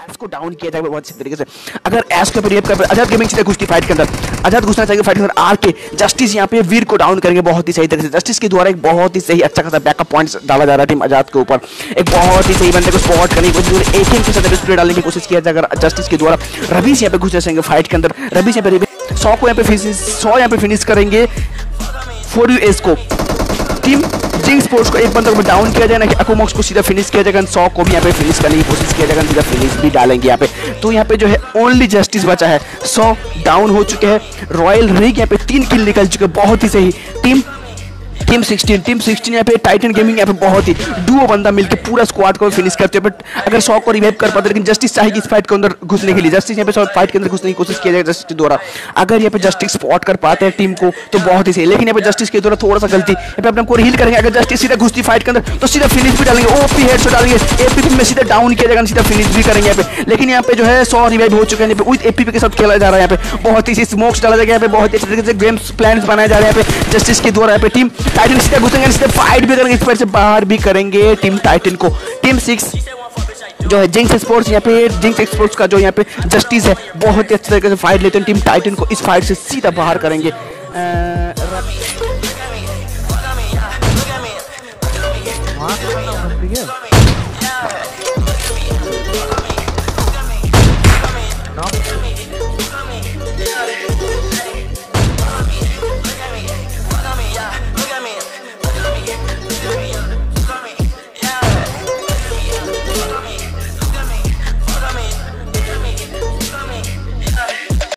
इसको डाउन किया जाएगा बहुत अच्छी तरीके से। अगर एस के ऊपर रिएक्ट कर आजाद गेमिंग सीधे घुसती फाइट के अंदर, आजाद घुसना चाहिए फाइट के अंदर आके जस्टिस यहाँ पे वीर को डाउन करेंगे बहुत ही सही तरीके से। जस्टिस के द्वारा एक बहुत ही सही अच्छा खासा बैकअप पॉइंट्स डाला जा रहा है टीम आजाद के ऊपर। एक बहुत ही सही बंदे को स्पॉट करने की कोशिश, एक के साथ डिस्प्ले डालने की कोशिश किया जाएगा जस्टिस के द्वारा। रवीश यहाँ पे घुस जाएंगे फाइट के अंदर, रवीश यहाँ पे 100 को यहाँ पे फिनिश करेंगे फॉर यू एस को। टीम जिंग स्पोर्ट्स को एक बंदे को डाउन किया जाएगा कि अकोमॉक्स को सीधा फिनिश किया जाएगा, 100 को भी यहाँ पे फिनिश करने की कोशिश किया जाएगा, सीधा फिनिश भी डालेंगे यहाँ पे। तो यहाँ पे जो है ओनली जस्टिस बचा है, 100 डाउन हो चुके हैं। रॉयल रिग यहाँ पे 3 किल निकल चुके हैं, बहुत ही सही। टीम 16 यहाँ पे टाइटन गेमिंग यहाँ पे बहुत ही डुओ बंदा मिलकर पूरा स्क्वाड को फिनिश करते हैं। बट अगर 100 को रिवाइव कर पाते, लेकिन जस्टिस चाहेगी इस फाइट के अंदर घुसने के लिए, जस्टिस यहाँ पे फाइट के अंदर घुसने की कोशिश किया जाएगा जस्टिस द्वारा। अगर यहाँ पे जस्टिस स्पॉट कर पाते हैं टीम को तो बहुत ही सही, लेकिन यहाँ पे जस्टिस के द्वारा थोड़ा सा गलती, यहाँ पे अपने को हील करेंगे। अगर जस्टिस सीधा घुसती फाइट के अंदर तो सीधा फिनिश भी डालेंगे, ओपी हेडशॉट डालेंगे, एपी में सीधा डाउन किया जाएगा, सीधा फिनिश भी करेंगे यहाँ पे। लेकिन यहाँ पे जो है 100 रिवाइव हो चुके हैं, विद एपी के साथ खेला जा रहा है यहाँ पे, बहुत ही स्मोक्स डाला जाएगा यहाँ पे, बहुत ही अच्छे तरीके से गेम्स प्लान्स बनाए जा रहे हैं यहाँ पे जस्टिस के द्वारा। यहाँ पे टीम टाइटन सीधा घुसेंगे, फाइट भी करेंगे, इस फाइट से बाहर भी करेंगे टीम टाइटन को। टीम 6 जो है जिंक्स स्पोर्ट्स, यहाँ पे जिंक्स स्पोर्ट्स का जो यहाँ पे जस्टिस है बहुत ही अच्छे तरीके से फाइट लेते हैं, टीम टाइटन को इस फाइट से सीधा बाहर करेंगे।